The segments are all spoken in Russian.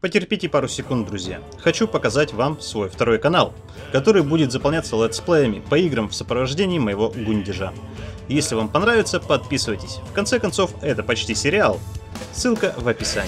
Потерпите пару секунд, друзья. Хочу показать вам свой второй канал, который будет заполняться летсплеями по играм в сопровождении моего гундежа. Если вам понравится, подписывайтесь. В конце концов, это почти сериал. Ссылка в описании.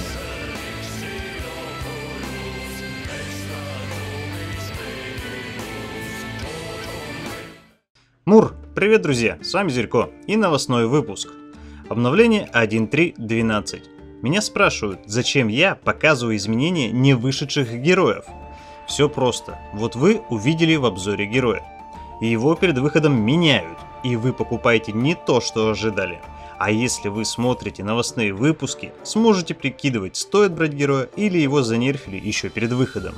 Мур, привет, друзья, с вами Зерько и новостной выпуск. Обновление 1.3.12. Меня спрашивают, зачем я показываю изменения не вышедших героев. Все просто. Вот вы увидели в обзоре героя, и его перед выходом меняют, и вы покупаете не то, что ожидали. А если вы смотрите новостные выпуски, сможете прикидывать, стоит брать героя или его занерфили еще перед выходом.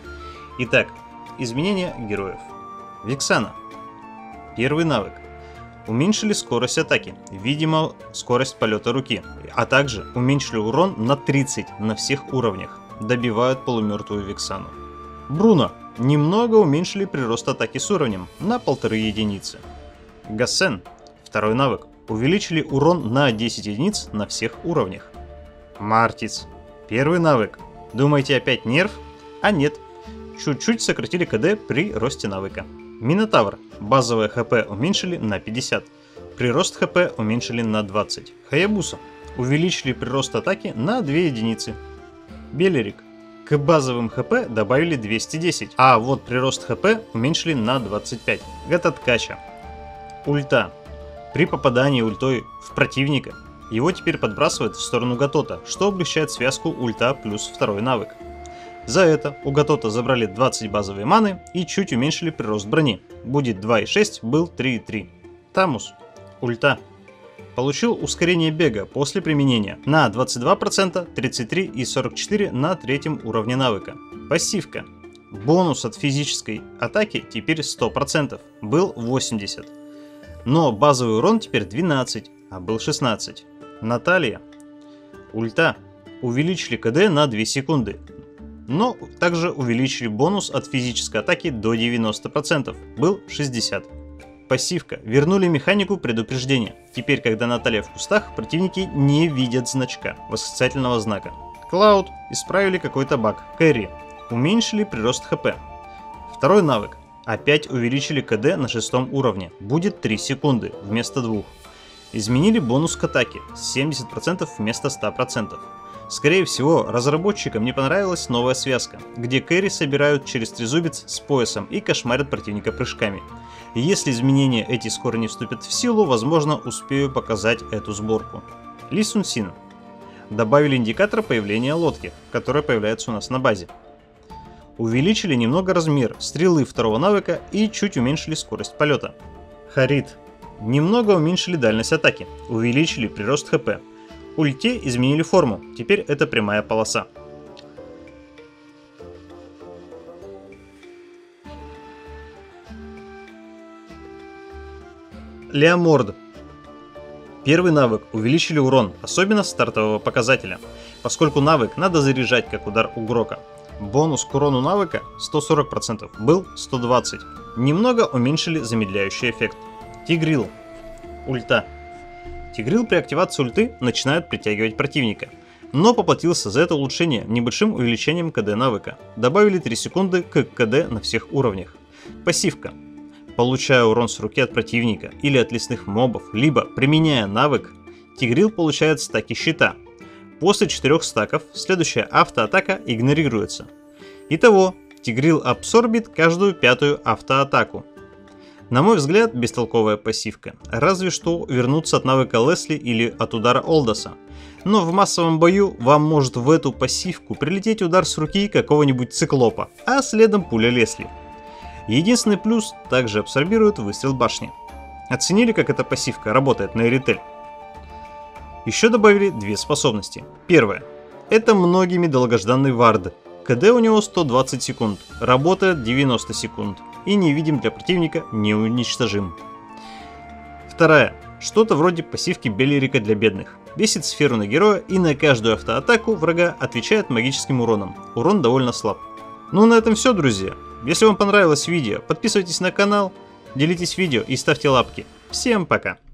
Итак, изменения героев. Вексана. Первый навык. Уменьшили скорость атаки, видимо скорость полета руки, а также уменьшили урон на 30 на всех уровнях, добивают полумертвую Вексану. Бруно. Немного уменьшили прирост атаки с уровнем на 1,5 единицы. Гассен. Второй навык. Увеличили урон на 10 единиц на всех уровнях. Мартис. Первый навык. Думаете, опять нерф? А нет. Чуть-чуть сократили КД при росте навыка. Минотавр. Базовое ХП уменьшили на 50. Прирост ХП уменьшили на 20. Хаябуса. Увеличили прирост атаки на 2 единицы. Белерик. К базовым ХП добавили 210, а вот прирост ХП уменьшили на 25. Гататкача. Ульта. При попадании ультой в противника, его теперь подбрасывает в сторону Гатота, что облегчает связку ульта плюс второй навык. За это у Гатота забрали 20 базовой маны и чуть уменьшили прирост брони. Будет 2,6, был 3,3. Тамус. Ульта. Получил ускорение бега после применения на 22%, 33 и 44 на третьем уровне навыка. Пассивка. Бонус от физической атаки теперь 100%, был 80. Но базовый урон теперь 12, а был 16. Наталья. Ульта. Увеличили КД на 2 секунды. Но также увеличили бонус от физической атаки до 90%, был 60. Пассивка. Вернули механику предупреждения. Теперь, когда Наталья в кустах, противники не видят значка, восклицательного знака. Клауд. Исправили какой-то баг. Кэрри. Уменьшили прирост ХП. Второй навык. Опять увеличили КД на 6 уровне. Будет 3 секунды вместо 2. Изменили бонус к атаке с 70% вместо 100%. Скорее всего, разработчикам не понравилась новая связка, где кэрри собирают через трезубец с поясом и кошмарят противника прыжками. И если изменения эти скоро не вступят в силу, возможно, успею показать эту сборку. Ли Сун Син. Добавили индикатор появления лодки, которая появляется у нас на базе. Увеличили немного размер стрелы второго навыка и чуть уменьшили скорость полета. Харит. Немного уменьшили дальность атаки, увеличили прирост ХП. Ульте изменили форму, теперь это прямая полоса. Леоморд. Первый навык увеличили урон, особенно стартового показателя, поскольку навык надо заряжать как удар Угрока. Бонус к урону навыка 140%, был 120. Немного уменьшили замедляющий эффект. Тигрил. Ульта. Тигрил при активации ульты начинает притягивать противника, но поплатился за это улучшение небольшим увеличением КД навыка. Добавили 3 секунды к КД на всех уровнях. Пассивка. Получая урон с руки от противника или от лесных мобов, либо применяя навык, Тигрил получает стаки щита. После 4 стаков следующая автоатака игнорируется. Итого, Тигрил абсорбит каждую 5-ю автоатаку. На мой взгляд, бестолковая пассивка, разве что вернуться от навыка Лесли или от удара Олдоса. Но в массовом бою вам может в эту пассивку прилететь удар с руки какого-нибудь циклопа, а следом пуля Лесли. Единственный плюс – также абсорбирует выстрел башни. Оценили, как эта пассивка работает на Эритель? Еще добавили 2 способности. Первая – это многими долгожданный вард. КД у него 120 секунд, работает 90 секунд. И невидим для противника, неуничтожим. Вторая. Что-то вроде пассивки Белерика для бедных. Весит сферу на героя и на каждую автоатаку врага отвечает магическим уроном. Урон довольно слаб. Ну на этом все, друзья. Если вам понравилось видео, подписывайтесь на канал, делитесь видео и ставьте лапки. Всем пока!